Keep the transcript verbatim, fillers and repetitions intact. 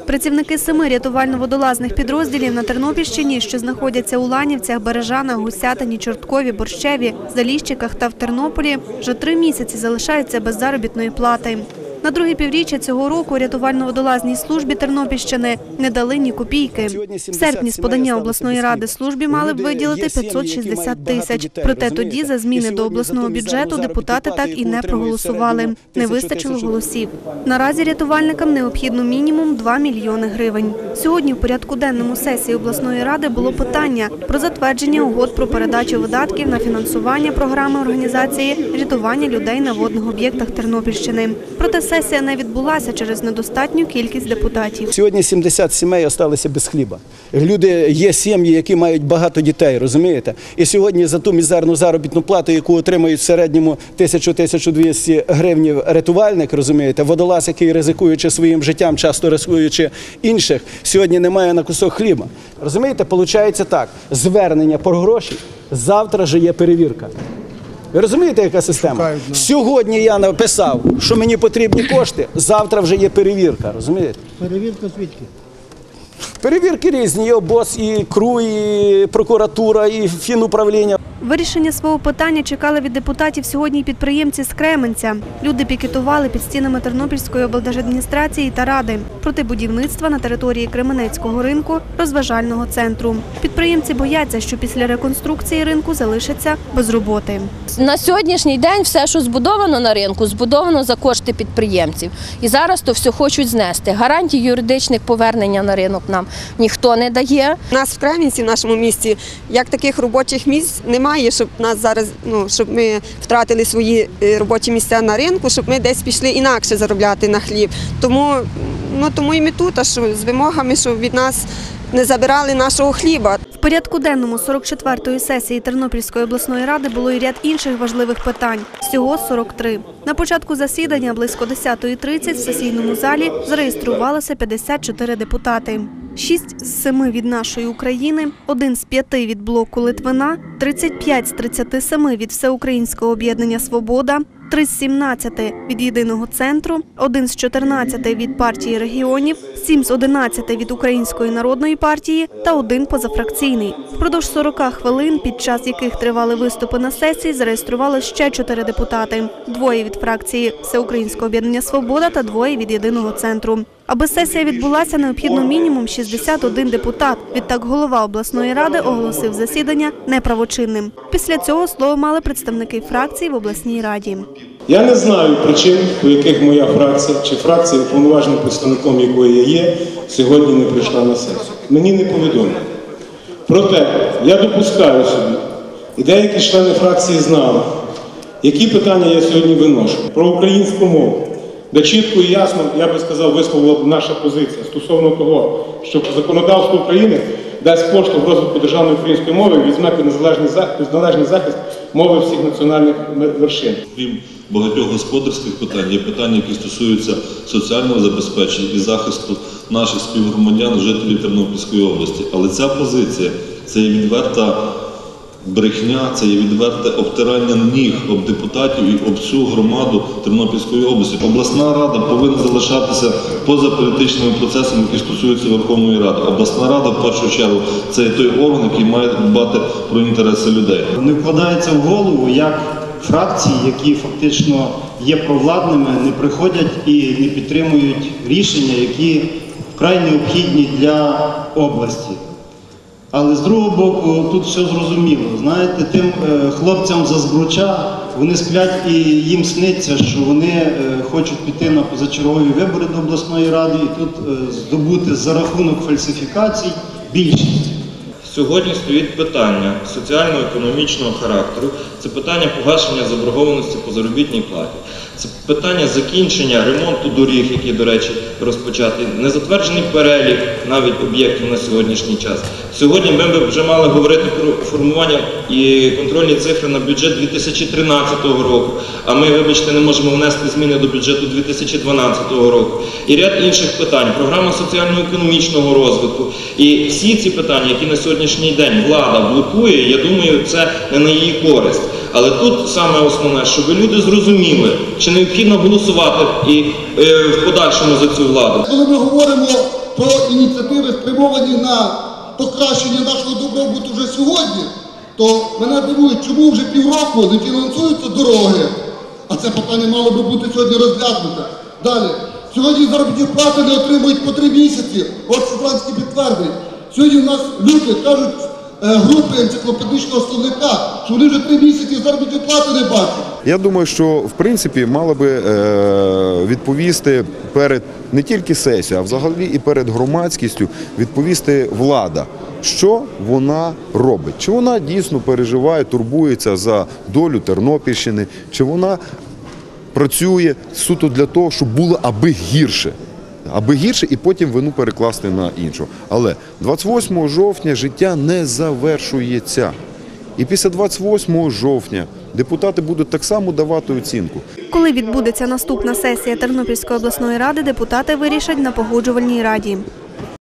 Працівники семи рятувально-водолазних підрозділів на Тернопільщині, що знаходяться у Ланівцях, Бережанах, Гусятині, Чорткові, Борщеві, Заліщиках та в Тернополі, вже три місяці залишаються без заробітної плати. На друге півріччя цього року рятувально-водолазній службі Тернопільщини не дали ні копійки. В серпні з подання обласної ради службі мали б виділити п'ятсот шістдесят тисяч. Проте тоді за зміни до обласного бюджету депутати так і не проголосували. Не вистачило голосів. Наразі рятувальникам необхідно мінімум два мільйони гривень. Сьогодні в порядку денному сесії обласної ради було питання про затвердження угод про передачу видатків на фінансування програми організації рятування людей на водних об'єктах Тернопільщини. Проте сесія не відбулася через недостатню кількість депутатів. Сьогодні сімдесят сімей залишилися без хліба. Люди, є сім'ї, які мають багато дітей, розумієте? І сьогодні за ту мізерну заробітну плату, яку отримують в середньому тисячу - тисячу двісті гривень рятувальник, розумієте, водолаз, який ризикуючи своїм життям, часто ризикуючи інших, сьогодні не має на кусок хліба. Розумієте, виходить так, звернення по гроші, завтра же є перевірка. Ви розумієте, яка система? Сьогодні я написав, що мені потрібні кошти, завтра вже є перевірка, розумієте? Перевірка звідки? Перевірки різні, і ОБОЗ, і КРУ, і прокуратура, і фінуправління. Вирішення свого питання чекали від депутатів сьогодні й підприємці з Кременця. Люди пікетували під стінами Тернопільської облдержадміністрації та ради проти будівництва на території Кременецького ринку розважального центру. Підприємці бояться, що після реконструкції ринку залишаться без роботи. На сьогоднішній день все, що збудовано на ринку, збудовано за кошти підприємців. І зараз то все хочуть знести. Гарантій юридичних повернення на ринок нам ніхто не дає. У нас в Кременці, в нашому місті, як таких робочих місць немає, щоб нас зараз, ну, щоб ми втратили свої робочі місця на ринку, щоб ми десь пішли інакше заробляти на хліб. Тому, ну, тому і ми тут, а що, з вимогами, щоб від нас не забирали нашого хліба. В порядку денному сорок четвертої сесії Тернопільської обласної ради було і ряд інших важливих питань. Всього сорок три. На початку засідання близько десятої тридцять в сесійному залі зареєструвалося п'ятдесят чотири депутати. Шість з семи від «Нашої України», один з п'яти від блоку Литвина, тридцять п'ять з тридцяти семи від Всеукраїнського об'єднання «Свобода», три з сімнадцяти від «Єдиного центру», один з чотирнадцяти від партії регіонів, сім з одинадцяти від Української народної партії та один позафракційний. Впродовж сорока хвилин, під час яких тривали виступи на сесії, зареєстрували ще чотири депутати. Двоє від фракції Всеукраїнського об'єднання «Свобода» та двоє від «Єдиного центру». Аби сесія відбулася, необхідно мінімум шістдесят один депутат. Відтак голова обласної ради оголосив засідання неправочинним. Після цього слово мали представники фракцій в обласній раді. Я не знаю причин, по яких моя фракція чи фракція, уповноваженим представником якої я є, сьогодні не прийшла на сесію. Мені не повідомили. Проте я допускаю собі, і деякі члени фракції знали, які питання я сьогодні виношу. Про українську мову, де чітко і ясно, я би сказав, висловила наша позиція стосовно того, що законодавство України дасть поштовх розвитку державної української мови і візьме під належний захист мови всіх національних вершин. Крім багатьох господарських питань, є питання, які стосуються соціального забезпечення і захисту наших співгромадян, жителів Тернопільської області. Але ця позиція – це є відверта брехня, це є відверте обтирання ніг об депутатів і об всю громаду Тернопільської області. Обласна рада повинна залишатися поза політичними процесами, які стосуються Верховної Ради. Обласна рада, в першу чергу, це є той орган, який має дбати про інтереси людей. Не вкладається в голову, як фракції, які фактично є провладними, не приходять і не підтримують рішення, які вкрай необхідні для області. Але з другого боку, тут все зрозуміло. Знаєте, тим хлопцям за Збруча, вони сплять і їм сниться, що вони хочуть піти на позачергові вибори до обласної ради і тут здобути за рахунок фальсифікацій більшість. Сьогодні стоїть питання соціально-економічного характеру, це питання погашення заборгованості по заробітній платі, це питання закінчення ремонту доріг, який, до речі, розпочатий, незатверджений перелік навіть об'єктів на сьогоднішній час. Сьогодні ми вже мали говорити про формування і контрольні цифри на бюджет дві тисячі тринадцятого року, а ми, вибачте, не можемо внести зміни до бюджету дві тисячі дванадцятого року. І ряд інших питань, програма соціально-економічного розвитку. І всі ці питання, які на сьогоднішній день влада блокує, я думаю, це не на її користь. Але тут саме основне, щоб люди зрозуміли, чи необхідно голосувати і е, в подальшому за цю владу. Коли ми говоримо про ініціативи, спрямовані на покращення нашого добробуту вже сьогодні, то мене дивує, чому вже півроку не фінансуються дороги, а це питання мало би бути сьогодні розглянуте. Далі. Сьогодні заробітні плати не отримують по три місяці. От Шотландський підтвердить. Сьогодні у нас люди кажуть, групи енциклопедичного словника, що вони вже три місяці заробітні плати не бачать. Я думаю, що в принципі мала би відповісти перед не тільки сесією, а взагалі і перед громадськістю відповісти влада, що вона робить. Чи вона дійсно переживає, турбується за долю Тернопільщини, чи вона працює суто для того, щоб було аби гірше. Аби гірше і потім вину перекласти на іншого. Але двадцять восьмого жовтня життя не завершується. І після двадцять восьмого жовтня депутати будуть так само давати оцінку. Коли відбудеться наступна сесія Тернопільської обласної ради, депутати вирішать на погоджувальній раді.